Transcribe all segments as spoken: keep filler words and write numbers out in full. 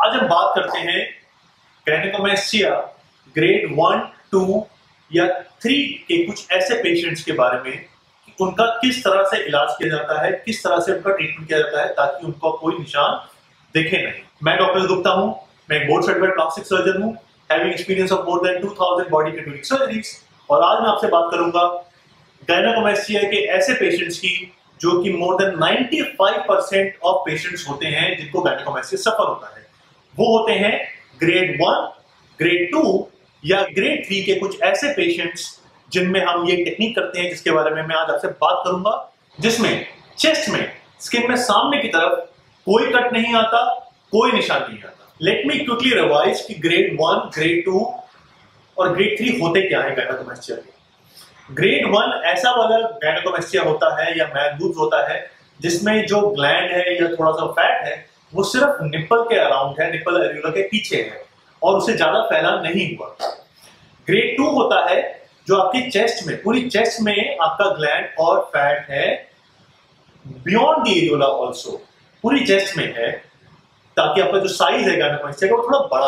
आज हम बात करते हैं गायनेकोमेस्टिया ग्रेड वन, टू या थ्री के कुछ ऐसे पेशेंट्स के बारे में कि उनका किस तरह से इलाज किया जाता है, किस तरह से उनका ट्रीटमेंट किया जाता है ताकि उनका कोई निशान दिखे नहीं। मैं डॉक्टर गुप्ता हूं, मैं एक बोर्ड सर्टिफाइड प्लास्टिक सर्जन हूं, having experience of more than two thousand body category surgeries. और आज मैं आपसे बात करूंगा गायनेकोमेस्टिया के ऐसे पेशेंट्स की जो कि मोर देन पचानवे परसेंट ऑफ पेशेंट्स होते हैं जिनको गायनेकोमेस्टिया सफर होता है। वो होते हैं ग्रेड वन, ग्रेड टू या ग्रेड थ्री के कुछ ऐसे पेशेंट्स जिनमें हम ये टेक्निक करते हैं जिसके बारे में मैं आज आपसे बात करूंगा, जिसमें चेस्ट में, स्किन में सामने की तरफ कोई कट नहीं आता, कोई निशान नहीं आता। लेट मी क्विकली रिवाइज कि ग्रेड वन, ग्रेड टू और ग्रेड थ्री होते क्या है गायनेकोमेस्टिया के। ग्रेड वन ऐसा वाला गायनेकोमेस्टिया होता है या मैलबूब्स होता है जिसमें जो ग्लैंड है या थोड़ा सा फैट है वो सिर्फ निप्पल के अराउंड है, निप्पल एरियोला के पीछे है और उसे ज्यादा फैला नहीं हुआ। ग्रेड टू होता है जो आपकी चेस्ट में, पूरी चेस्ट में आपका ग्लैंड और फैट है बियॉन्ड द एरियोला ऑल्सो, पूरी चेस्ट में है ताकि आपका जो साइज है गायनेकोमेस्टिया का वो थोड़ा बड़ा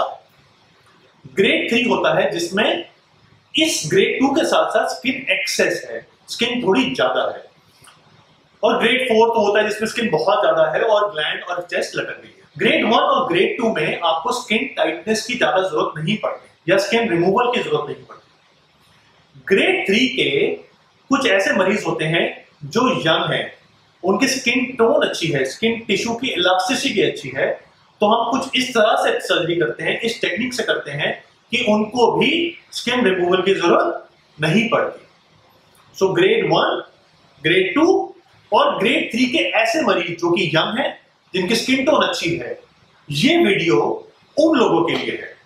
है। ग्रेड थ्री होता है जिसमें इस ग्रेड टू के साथ साथ स्किन एक्सेस है, स्किन थोड़ी ज्यादा है। और ग्रेड फोर तो होता है जिसमें स्किन बहुत ज्यादा है और ग्लैंड और चेस्ट लटक रही है। ग्रेड वन और ग्रेड टू में आपको स्किन टाइटनेस की ज्यादा जरूरत नहीं पड़ती या स्किन रिमूवल की जरूरत नहीं पड़ती। ग्रेड थ्री के कुछ ऐसे मरीज होते हैं जो यंग हैं, उनकी स्किन टोन अच्छी है, स्किन टिश्यू की इलास्टिसिटी अच्छी है, तो हम कुछ इस तरह से सर्जरी करते हैं, इस टेक्निक से करते हैं कि उनको भी स्किन रिमूवल की जरूरत नहीं पड़ती। So grade one, grade two और ग्रेड थ्री के ऐसे मरीज जो कि यंग हैं, जिनकी स्किन टोन अच्छी है, ये वीडियो उन लोगों के लिए है।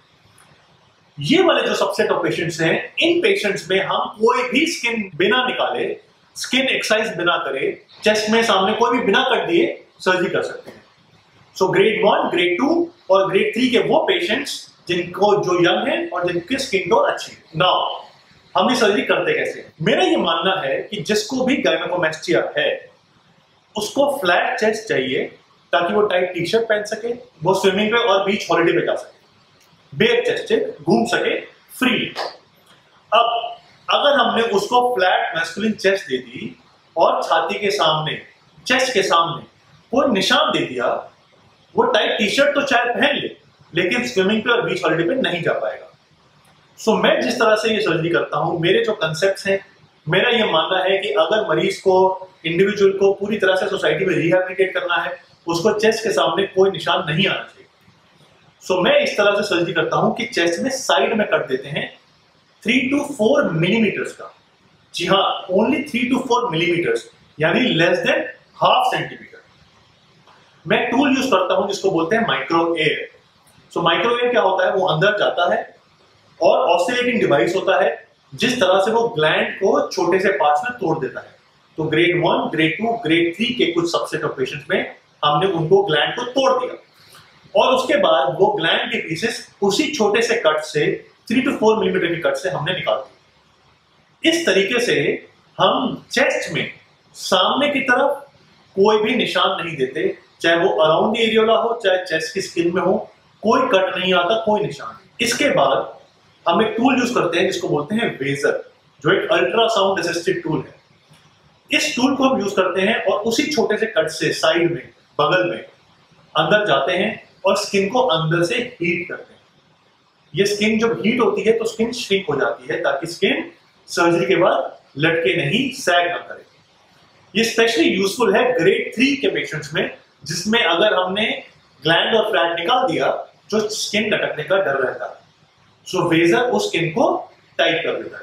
ये वाले जो सबसेट ऑफ पेशेंट्स हैं, इन पेशेंट्स में हम कोई भी स्किन बिना निकाले, स्किन एक्सरसाइज बिना करे, चेस्ट में सामने कोई भी बिना कट दिए सर्जरी कर सकते हैं। So grade one, grade two और ग्रेड थ्री के वो पेशेंट्स जिनको जो यंग है और जिनकी स्किन टोन अच्छी है। नाउ हम ये सर्जरी करते कैसे हैं? मेरा ये मानना है कि जिसको भी गायनेकोमेस्टिया है उसको फ्लैट चेस्ट चाहिए ताकि वो टाइट टी शर्ट पहन सके, वो स्विमिंग पे और बीच हॉलिडे पे जा सके, बेयर चेस्टेड घूम सके फ्री। अब अगर हमने उसको फ्लैट मैस्कुलिन चेस्ट दे दी और छाती के सामने, चेस्ट के सामने कोई निशान दे दिया, वो टाइट टी शर्ट तो चाहे पहन ले लेकिन स्विमिंग पे और बीच हॉलिडे पे नहीं जा पाएगा। सो so, मैं जिस तरह से ये सर्जरी करता हूं, मेरे जो कंसेप्ट्स हैं, मेरा ये मानना है कि अगर मरीज को, इंडिविजुअल को पूरी तरह से सोसाइटी में रिहैबिलिटेट करना है, उसको चेस्ट के सामने कोई निशान नहीं आना चाहिए। सो so, मैं इस तरह से सर्जरी करता हूं कि चेस्ट में साइड में कट देते हैं थ्री टू फोर मिलीमीटर्स का। जी हाँ, only three to four millimetres, यानी लेस देन हाफ सेंटीमीटर। मैं टूल यूज करता हूं जिसको बोलते हैं micro air. So micro air क्या होता है? वो अंदर जाता है और ऑसिलेटिंग डिवाइस होता है जिस तरह से वो ग्लैंड को छोटे से पार्ट्स में तोड़ देता है। तो grade one, grade two, grade three के कुछ सबसेट ऑफ पेशेंट्स में हमने उनको ग्लैंड को तोड़ दिया और उसके बाद वो ग्लैंड के पीसेस उसी छोटे से कट से, थ्री टू फोर मिलीमीटर के कट से हमने निकाल दिए। इस तरीके से हम चेस्ट में सामने की तरफ कोई भी निशान नहीं देते, चाहे वो अराउंड द एरियोला हो, चाहे चेस्ट की स्किन में हो, कोई कट नहीं आता, कोई निशान नहीं। इसके बाद हम एक टूल यूज करते हैं जिसको बोलते हैं वेजर, जो एक अल्ट्रासाउंड असिस्टेड टूल है। इस टूल को हम यूज करते हैं और उसी छोटे से कट से साइड में, बगल में अंदर जाते हैं और स्किन को अंदर से हीट करते हैं। ये स्किन जब हीट होती है तो स्किन श्रिंक हो जाती है ताकि स्किन सर्जरी के बाद लटके नहीं, सैग ना करे। ये स्पेशली यूजफुल है ग्रेड थ्री के पेशेंट्स में, जिसमें अगर हमने ग्लैंड और फ्लैट निकाल दिया जो स्किन लटकने का डर रहता है। सो so, वेजर उस स्किन को टाइट कर देता है।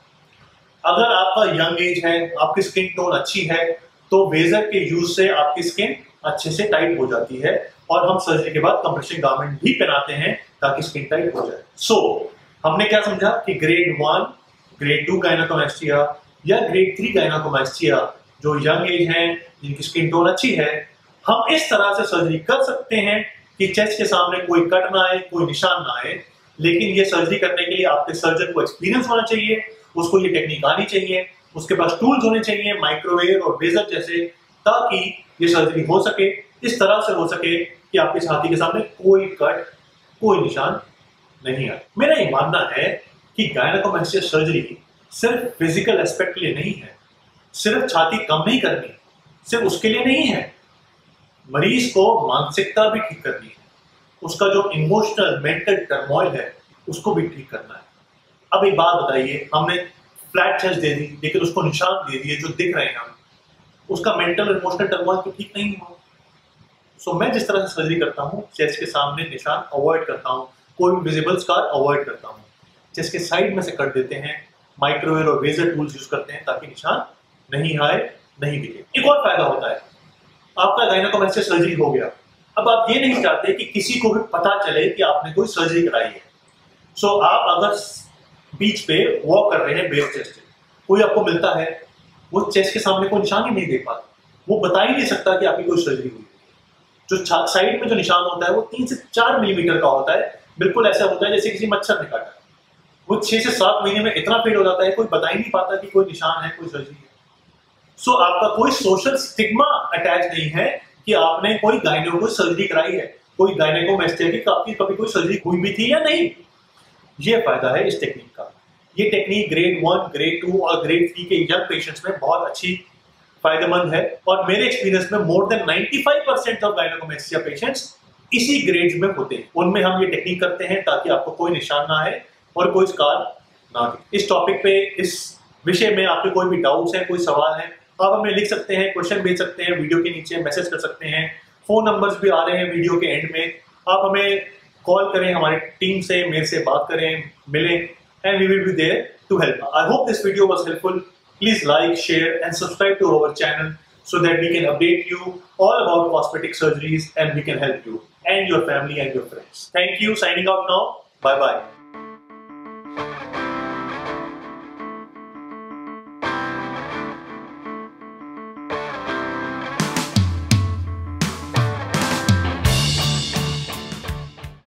अगर आपका यंग एज है, आपकी स्किन टोन अच्छी है, तो वेजर के यूज से आपकी स्किन अच्छे से टाइट हो जाती है और हम सर्जरी के बाद कंप्रेशन गारमेंट भी पहनाते हैं ताकि स्किन टाइट हो जाए। सो so, हमने क्या समझा कि grade one, grade two gynaecomastia या ग्रेड थ्री गायनेकोमेस्टिया जो यंग एज है, जिनकी स्किन टोन अच्छी है, हम इस तरह से सर्जरी कर सकते हैं कि चेस्ट के सामने कोई कट ना आए, कोई निशान ना आए। लेकिन ये सर्जरी करने के लिए आपके सर्जन को एक्सपीरियंस होना चाहिए, उसको ये टेक्निक आनी चाहिए, उसके पास टूल्स होने चाहिए माइक्रोवेव और वेजर जैसे, ताकि ये सर्जरी हो सके, इस तरह से हो सके कि आपकी छाती के सामने कोई कट, कोई निशान नहीं है। मेरा ये मानना है कि गायनेकोमेस्टिया सर्जरी सिर्फ फिजिकल एस्पेक्ट के लिए नहीं है, सिर्फ छाती कम नहीं करनी, सिर्फ उसके लिए नहीं है। मरीज को मानसिकता भी ठीक करनी है, उसका जो इमोशनल मेंटल टर्मोइल है उसको भी ठीक करना है। अब एक बात बताइए, हमने फ्लैट चेस्ट दे दी लेकिन उसको निशान दे दिए जो दिख रहे हैं हम, उसका मेंटल और इमोशनल टर्मोइल तो ठीक नहीं हुआ। सो so, मैं जिस तरह से सर्जरी करता हूँ, चेस्ट के सामने निशान अवॉइड करता हूँ, कोई भी विजिबल स्कार अवॉइड करता हूँ, चेस्ट के साइड में से कट देते हैं, माइक्रोवेव और रेजर टूल्स यूज करते हैं ताकि निशान नहीं आए, नहीं दिखे। एक और फायदा होता है, आपका गायनेकोमेस्टिया सर्जरी हो गया, अब आप ये नहीं चाहते कि किसी को भी पता चले कि आपने कोई सर्जरी कराई है। सो so, आप अगर बीच पे वॉक कर रहे हैं बेयर चेस्ट, कोई आपको मिलता है, वो चेस्ट के सामने कोई निशान ही नहीं देख पाता, वो बता ही नहीं सकता कि आपकी कोई सर्जरी हुई। जो साइड में जो निशान होता है वो तीन से चार मिलीमीटर का होता है, बिल्कुल ऐसा होता है जैसे किसी मच्छर ने काटा। वो छह से सात महीने में इतना फेड हो जाता है, कोई बता ही नहीं पाता कि कोई निशान है, कोई सर्जरी है। सो so, आपका कोई सोशल स्टिग्मा अटैच नहीं है कि आपने कोई गायनेको को सर्जरी कराई है, कोई गायनेकोमेस्टिया की आपकी कभी कोई सर्जरी हुई भी थी या नहीं। ये फायदा है इस टेक्निक का। ये technique grade one, grade two और ग्रेड थ्री के यंग पेशेंट्स में बहुत अच्छी फायदेमंद है, और मेरे एक्सपीरियंस में more than ninety five percent of gynaecomastia patients इसी ग्रेड्स में होते हैं। उनमें हम ये टेक्निक करते हैं ताकि आपको कोई निशान ना आए और कोई स्कार ना दिखे। इस टॉपिक पे, इस विषय में आपके कोई भी डाउट्स हैं, कोई सवाल है, आप हमें लिख सकते हैं, क्वेश्चन भेज सकते हैं, वीडियो के नीचे मैसेज कर सकते हैं, फोन नंबर्स भी आ रहे हैं वीडियो के एंड में। आप हमें कॉल करें, हमारी टीम से, मेरे से बात करें, मिलें, and we will be there to help. I hope this video was helpful. Please like, share and subscribe to our channel so that we can update you all about cosmetic surgeries and we can help you and your family and your friends. Thank you. Signing out now. Bye bye.